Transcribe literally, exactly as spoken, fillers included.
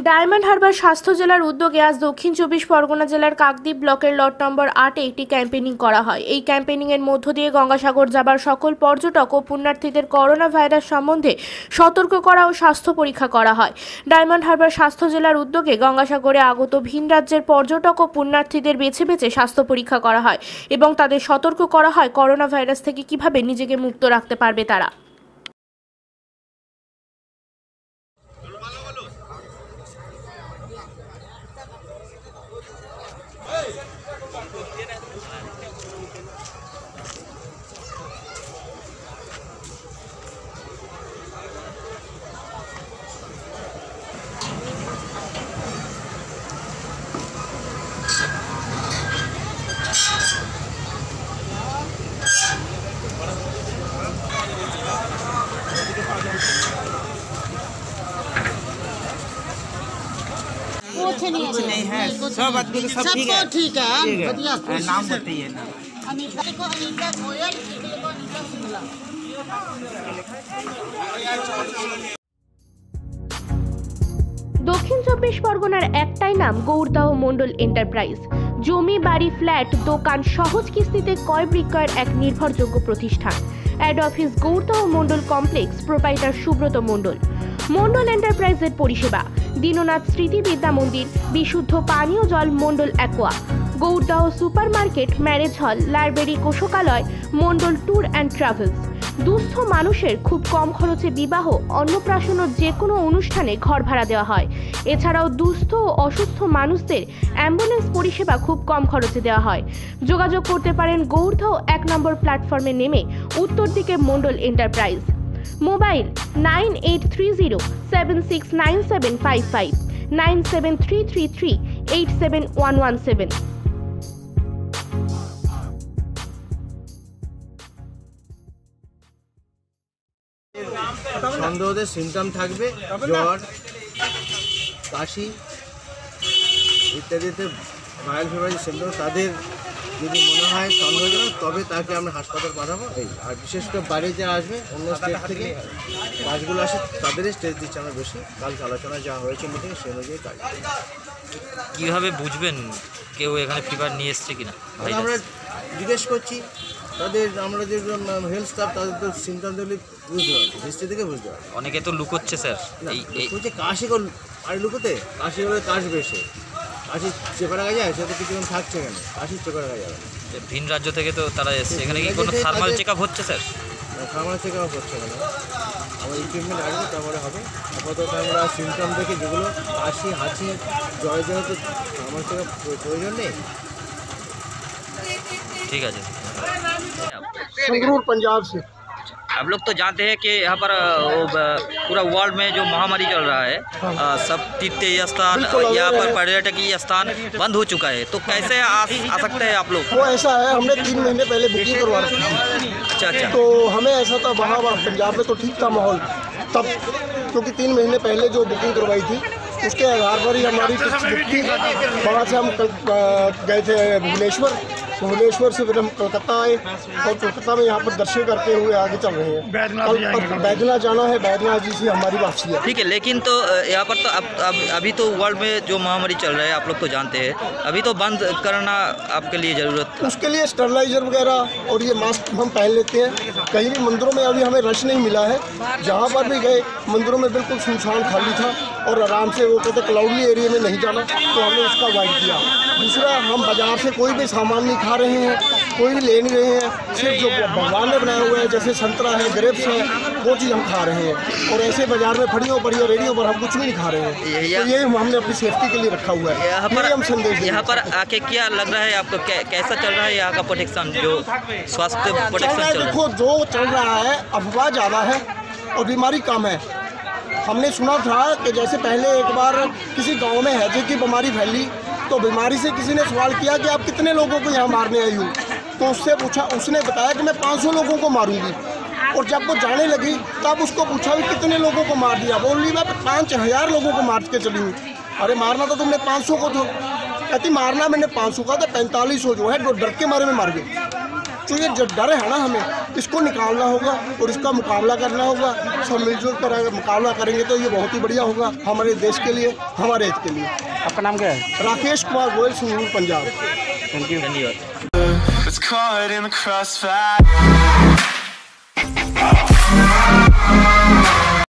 Diamond Harbour স্বাস্থ্য জেলার উদ্যোগে আজ দক্ষিণ চব্বিশ পরগনা জেলার কাকদ্বীপ ব্লকের লট নম্বর আটে একটি ক্যাম্পেইনিং করা হয়। এই ক্যাম্পেইনিং এর মধ্য দিয়ে গঙ্গাসাগর যাবার সকল পর্যটক ও পুণ্যার্থীদের করোনা ভাইরাস সম্বন্ধে সতর্ক করা ও স্বাস্থ্য পরীক্ষা করা হয়। ডায়মন্ড হারবার স্বাস্থ্য জেলার উদ্যোগে গঙ্গাসাগরে আগত ভিন রাজ্যের পর্যটক ও পুণ্যার্থীদের বেছে বেছে স্বাস্থ্য পরীক্ষা করা হয় এবং তাদের সতর্ক করা হয় করোনা ভাইরাস থেকে কিভাবে নিজেকে মুক্ত রাখতে পারবে তারা। कुछ नहीं कुछ नहीं है, सब आदमी को सब ठीक है। ठीक है, बढ़िया। नाम बताइए ना। अनीता को अनीता गोयल, निखिल को अनीता सिंगला। দক্ষিণ চব্বিশ পরগনার একটাই নাম গৌরদাহ মন্ডল এন্টারপ্রাইজ। জমি, বাড়ি, ফ্ল্যাট, দোকান সহজ কিস্তিতে ক্রয় বিক্রয়ের এক নির্ভরযোগ্য প্রতিষ্ঠান। অ্যাড office Gourdah Mondal complex, proprietor Subrata Mondal. Mondal এন্টারপ্রাইজের পরিষেবা: দীননাথ স্মৃতি বিদ্যা মন্দির, বিশুদ্ধ পানীয় জল Mondal aqua, Gourdah super market, marriage hall, library, কোষকালয়, মন্ডল ট্যুর অ্যান্ড ট্রাভেলস। দুস্থ মানুষের খুব কম খরচে বিবাহ, অন্নপ্রাশন ও যে কোনো অনুষ্ঠানে ঘর ভাড়া দেওয়া হয়। এছাড়াও দুস্থ ও অসুস্থ মানুষদের অ্যাম্বুলেন্স পরিষেবা খুব কম খরচে দেওয়া হয়। যোগাযোগ করতে পারেন গৌরদাহ এক নম্বর প্ল্যাটফর্মে নেমে উত্তর দিকে Mondal enterprise. Mobile nine eight three zero seven six nine seven five five, nine seven three three three eight seven one one seven. সন্দেহদের সিমটম থাকবে জ্বর, কাশি ইত্যাদিতে ভাইরাল ফিভারের সিমটম, তাদের যদি মনে হয় সন্দেহজনক তবে তাকে আমরা হাসপাতাল পাঠাবো। এই আর বিশেষ করে বাইরে যা আসবে অন্য স্টেট থেকে বাসগুলো আসে তাদেরই স্টেজ দিচ্ছে আমরা বেশি। কালকে আলোচনা যা হয়েছে মিটিংয়ে সে অনুযায়ী কাজ। কীভাবে বুঝবেন কেউ এখানে ফিভার নিয়ে এসছে কিনা? আমরা জিজ্ঞেস করছি তাদের, আমরা যে হেলথ স্টাফ তাদের তো সিমটম দেখলে বুঝতে পারছি, হিস্ট্রি থেকে বুঝতে পারছি। অনেকে তো লুকোচ্ছে স্যার, এই বলছে কাশি কর আর লুকোতে কাশি করে কাশবে, সে কাশি চেপে রাখা যায়, সে তো কিছুক্ষণ থাকছে কেন, কাশি চেপে রাখা যাবে। ভিন রাজ্য থেকে তো তারা এসছে, এখানে কি কোনো থার্মাল চেক আপ হচ্ছে স্যার? থার্মাল চেক আপ হচ্ছে কেন, আমার ইকুইপমেন্ট আসবে তারপরে হবে। আপাতত আমরা সিমটম দেখে যেগুলো কাশি, হাঁচি, জ্বরের জন্য তো থার্মাল চেক আপ প্রয়োজন নেই। ठीक है जी। संगरूर पंजाब से। आप लोग तो जानते हैं कि यहाँ पर पूरा वर्ल्ड में जो महामारी चल रहा है, हाँ। सब तीर्थ स्थान, यहाँ पर पर्यटकीय स्थान बंद हो चुका है, तो कैसे आ, आ सकते हैं आप लोग? वो ऐसा है, हमने तीन महीने पहले बुकिंग करवा रखी थी। अच्छा अच्छा। तो हमें ऐसा था वहाँ पंजाब में तो ठीक था माहौल तब, क्योंकि तीन महीने पहले जो बुकिंग करवाई थी उसके आधार पर ही हमारी टिकट बुक थी। वहाँ से हम कल गए थे भुवनेश्वर, भुवनेश्वर से फिर हम कोलकाता आए और कोलकाता में यहाँ पर दर्शन करते हुए आगे चल रहे हैं। कल बैजनाथ जाना है, बैजनाथ जी से हमारी वापसी है। ठीक है, लेकिन तो यहाँ पर तो अब, अब अभी तो वर्ल्ड में जो महामारी चल रहा है आप लोग तो जानते हैं, अभी तो बंद करना आपके लिए ज़रूरत। उसके लिए स्टरलाइजर वगैरह और ये मास्क हम पहन लेते हैं। कहीं भी मंदिरों में अभी हमें रश नहीं मिला है, जहाँ पर भी गए मंदिरों में बिल्कुल सुनसान खाली था और आराम से वो कहते क्लाउडी एरिया में नहीं जाना, तो हमने उसका अवॉइड किया। दूसरा, हम बाजार से कोई भी सामान नहीं खा रहे हैं, कोई भी ले नहीं रहे हैं, सिर्फ जो भगवान ने बनाया हुआ है जैसे संतरा है, ग्रेप्स है, वो चीज़ हम खा रहे हैं। और ऐसे बाजार में फड़ियों पर या रेडियो पर हम कुछ भी नहीं खा रहे हैं। तो ये हमने अपनी सेफ्टी के लिए रखा हुआ है। यहाँ पर हम संदेश यहाँ पर आके क्या लग रहा है आपको, कैसा चल रहा है यहाँ का प्रोटेक्शन, जो स्वास्थ्य प्रोटेक्शन चल रहा है? देखो, जो चल रहा है अफवाह ज़्यादा है और बीमारी कम है। हमने सुना था कि जैसे पहले एक बार किसी गांव में हैजे की बीमारी फैली तो बीमारी से किसी ने सवाल किया कि आप कितने लोगों को यहाँ मारने आई हो, तो उससे पूछा, उसने बताया कि मैं पाँच सौ लोगों को मारूंगी। और जब वो जाने लगी तब उसको पूछा भी कितने लोगों को मार दिया, बोली मैं पाँच हज़ार लोगों को मार के चली हूँ। अरे मारना तो तुमने पाँच सौ को था। कहती मारना मैंने पाँच सौ का था, पैंतालीस सौ जो है डर के मारे में मार गई। तो ये जो डर है ना हमें, इसको निकालना होगा और इसका मुकाबला करना होगा। सब मिलजुल कर अगर मुकाबला करेंगे तो ये बहुत ही बढ़िया होगा हमारे देश के लिए, हमारे हित के लिए। आपका नाम क्या है? राकेश कुमार गोयल, संगरूर, पंजाब। Thank you. धन्यवाद। It's caught in the crossfire.